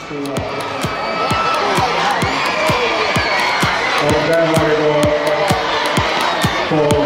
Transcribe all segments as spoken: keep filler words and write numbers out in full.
skola. Och där har vi då på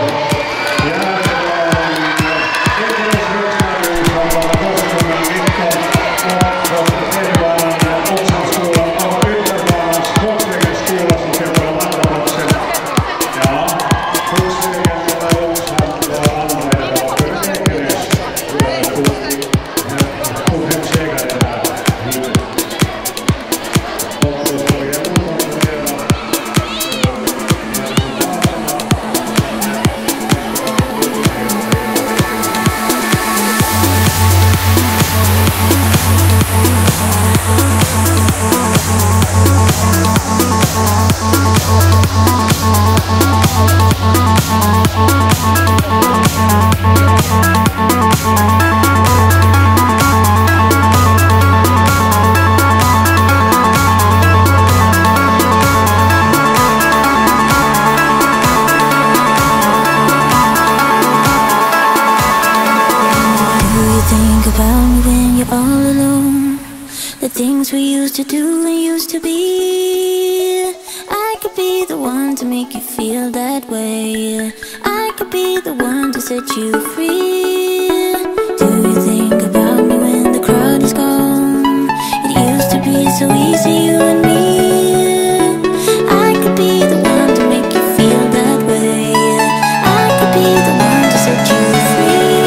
we used to do and used to be. I could be the one to make you feel that way. I could be the one to set you free. Do you think about me when the crowd is gone? It used to be so easy, you and me. I could be the one to make you feel that way. I could be the one to set you free.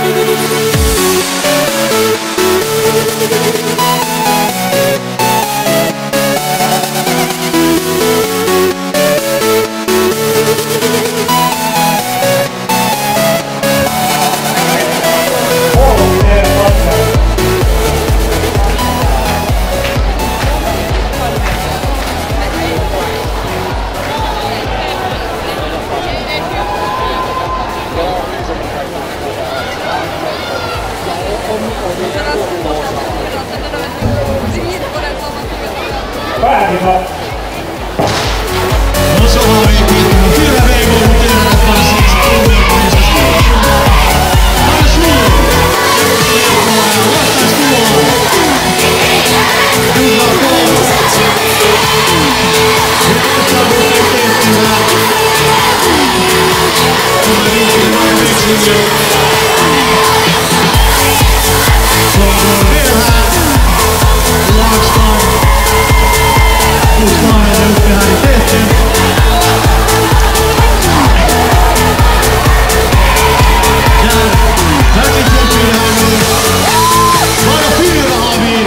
Och så har vi Peter fyra vägar mot den att man sex kronor på nästa skola. Varsågod! Nästa skola! Dubbla på! Nästa bottentänkningar! Kommer vi till markväxlingen? Så går det här. Lagstad. Fortfarande uppe här i täten. Där, verkligen tillfyra här nu. Bara fyra har vi.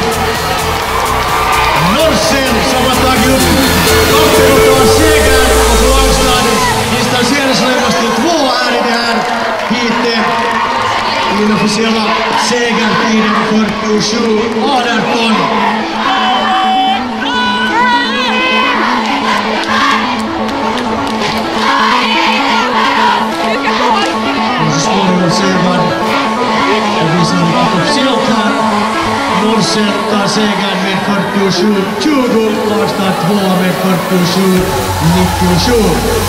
Norsen som har tagit upp kampen och tar segern. Och så Lagstad distanseras närmast till två här i det här heatet. Den officiella segertiden fyrtiosju arton. Norsen tar segern med fyrtiosju tjugo, Lagstad två med fyrtiosju nittiosju.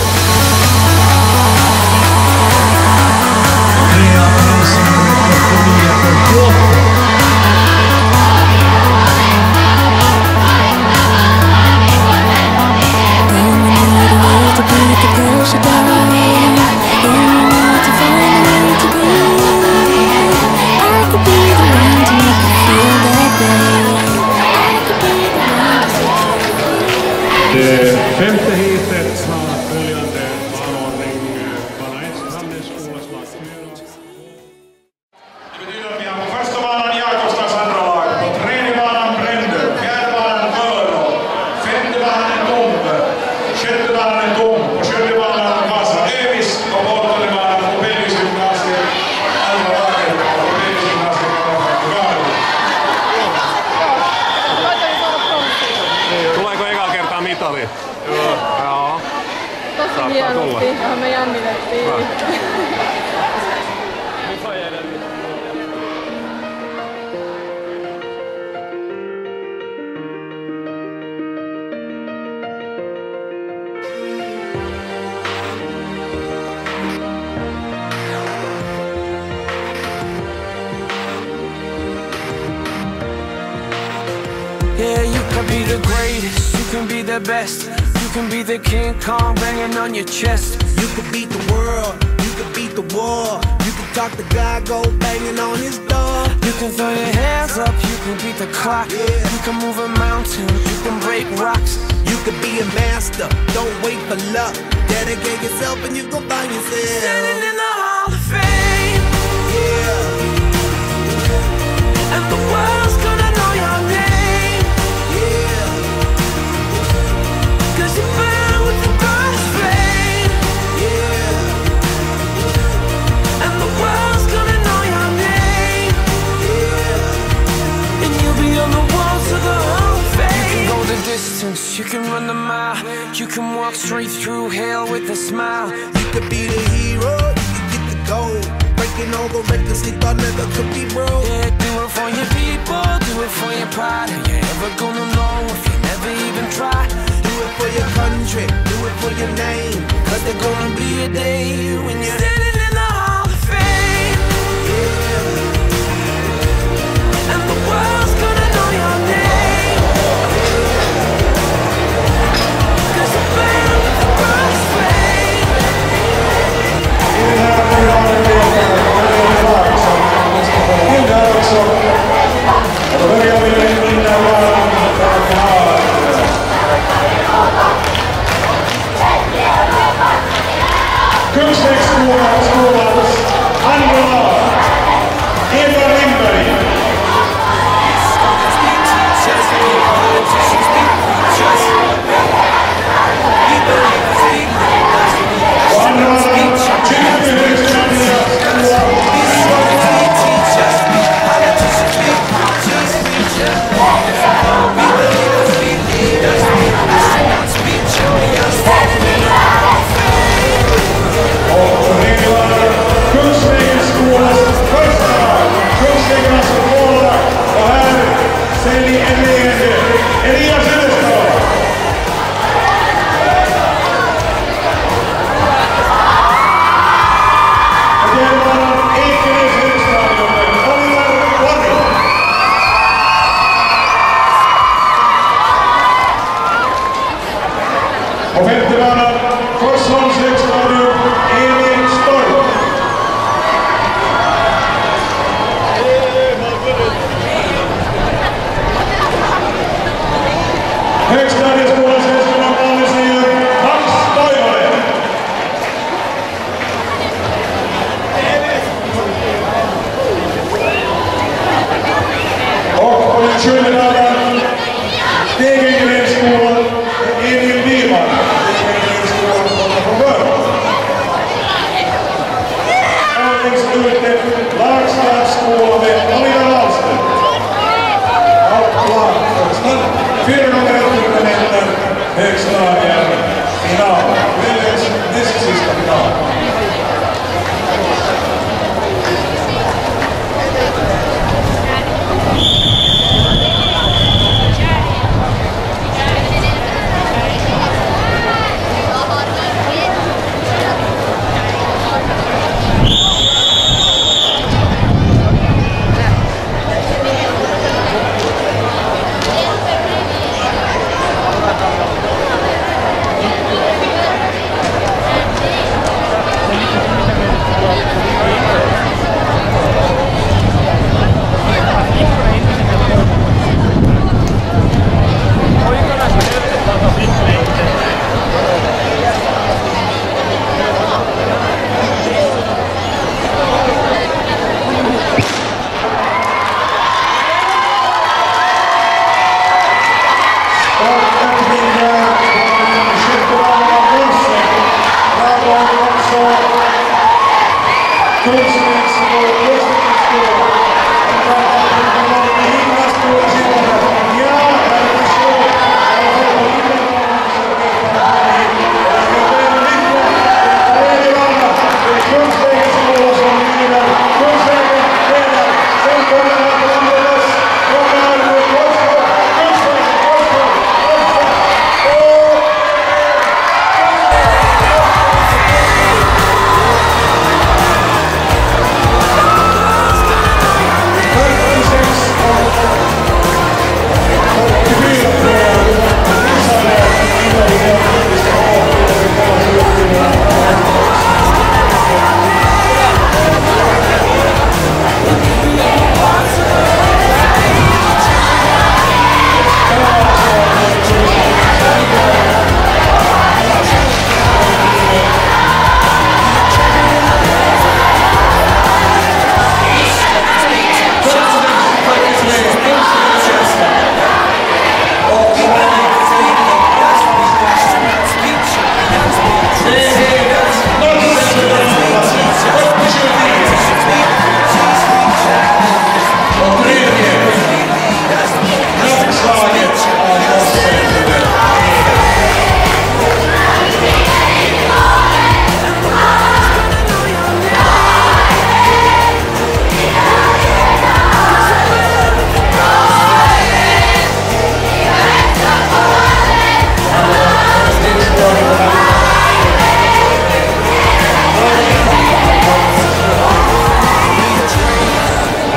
Trea Norsen med fyrtionio fyrtioåtta. Det femte heatet har följande anordning. Bana ett, Handelsskolas lag fyra. Det betyder att vi har på första banan Jakobstads andra lag, på tredje banan Bränder, fjärde banan Vörå, femte banan Tompe, sjätte banan Tom, på sjunde banan Vasa Övis och på åttonde banan Opelius gymnasiet, andra laget och Opelius gymnasiet Garo. Tuleeko ekalla kertaa mitali? Joo. Joo. Tosi hienosti, johon me jännitettiin. Yeah, you can be the greatest, you can be the best. You can be the King Kong banging on your chest. You can beat the world, you can beat the war. You can talk to God, go banging on his door. You can throw your hands up, you can beat the clock. Yeah. You can move a mountain, you can break rocks. You can be a master, don't wait for luck. Dedicate yourself and you gon' find yourself Standing in the Hall of Fame. Yeah. And the world's gonna know your name. Yeah. Cause you burn with the brightest flame. Yeah. And the world's gonna know your name. Yeah. And you'll be on the wall to the Hall of Fame. You can go the distance, you can run the mile. You can walk straight through hell with a smile. You could be the hero, you could get the gold. Breaking all the records they thought never could be broke. Yeah, do it for your people, do it for your pride. Are you ever gonna know if you never even try? Do it for your country, do it for your name. Cause there's gonna be a day when you're Standing in the Hall of Fame. yeah. And the world's gonna know your name. Cause you burn with the brightest flame. Kunskapsskolan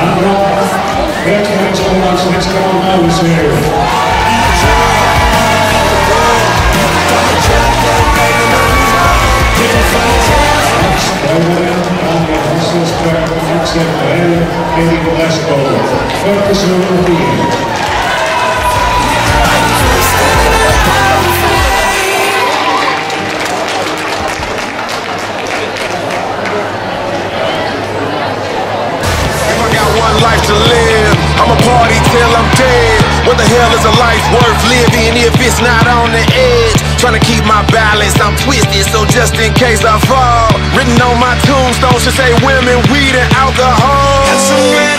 Andra, Fredriksskolan svenska målserie. Eddie Glasgow, focus on the life to live, I'ma party till I'm dead. What the hell is a life worth living if it's not on the edge? Trying to keep my balance, I'm twisted, so just in case I fall, written on my tombstone should say women, weed, and alcohol.